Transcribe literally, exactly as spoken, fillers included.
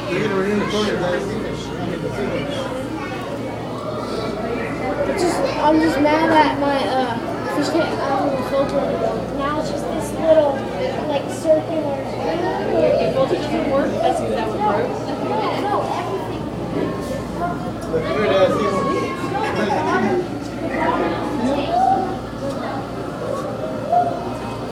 It's just, I'm just mad at my uh, fish tank out of the filter. Now it's just this little, like, circular